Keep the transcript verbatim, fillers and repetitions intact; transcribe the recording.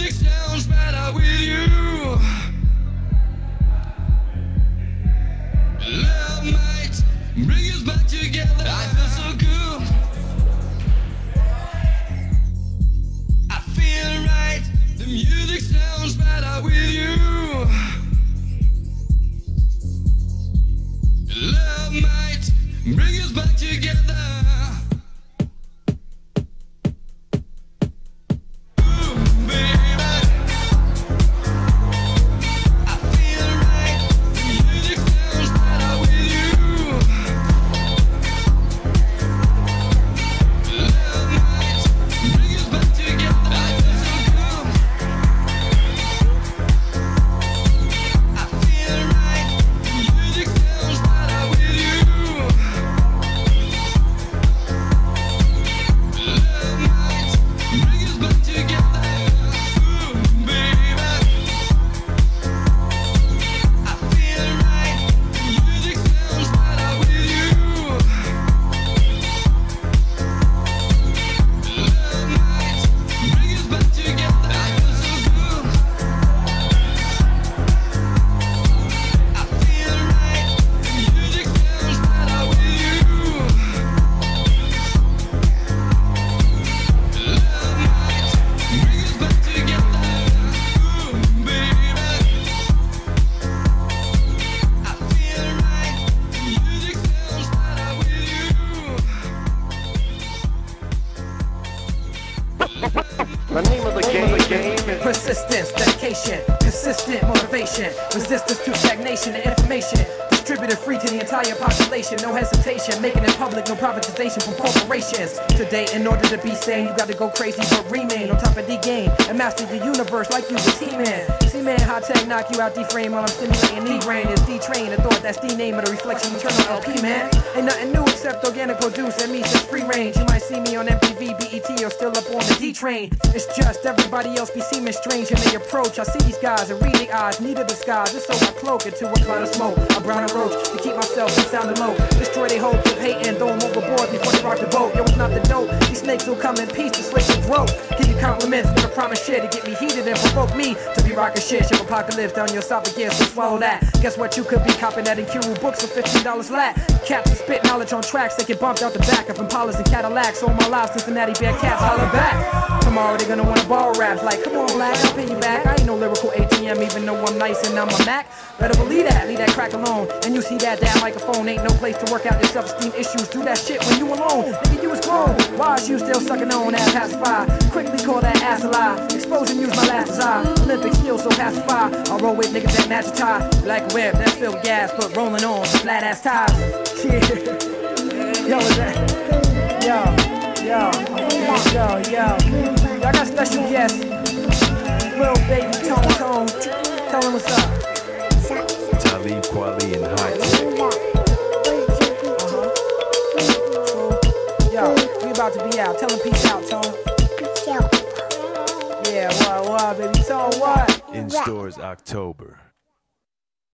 music sounds better with you. Love might bring us back together. I feel so good. I feel right. The music sounds better with you. Love might bring us back together. The name of the game, the game is persistence, dedication, consistent motivation, resistance to stagnation and information. Distributed free to the entire population, no hesitation, making it public, no privatization from corporations. Today, in order to be sane, you gotta go crazy but remain on top of the game and master the universe like you was He-Man. C-Man, high tech, knock you out D-frame while I'm stimulating D-brain. It's D-train, the thought, that's the name of the reflection, eternal L P, man. Ain't nothing new except organic produce, that means it's free range. You might see me on M T V, B E T, or still up on the D-train. It's just everybody else be seeming strange in their approach. I see these guys and read their eyes, need a disguise, just so I cloak into a cloud of smoke. I brown and roach to keep myself from sounding low. Destroy their hopes of hating, throw them overboard before they rock the boat. Yo, it's not the dope. These snakes will come in peace to slick your throat. Give you compliments with a promise shit to get me heated and provoke me to be rocking shit. Shove apocalypse down your esophagus, so swallow that. Guess what? You could be copping that in Kuru books for fifteen dollars lat. Cats and spit knowledge on tracks that get bumped out the back of Impalas and Cadillacs. All my lives, Cincinnati Bearcats, holler back. Tomorrow they're gonna wanna borrow raps like, come on, Black, I'll pay you back. I ain't no lyrical A T M, even though I'm nice and I'm a Mac. Better believe that, leave that crack alone. And you see that, that microphone ain't no place to work out your self-esteem issues. Do that shit when you alone. Nigga, you was grown. Why is you still sucking on that pacify? Quickly call that ass a lie. Expose and use my last desire. Olympic skills so pacify. I roll with niggas that match a tie. Like a whip that's filled with gas, but rolling on flat ass tires. Yeah. Yo, is that? Yo, yo, yo, yo. Y'all got special guests. Lil Baby Tone Tone. Tell him what's up. Talib Kweli and High Tech. Uh-huh. So, yo, we about to be out. Tell him peace out, Tone. Yeah, what, what, baby? So what? In stores October.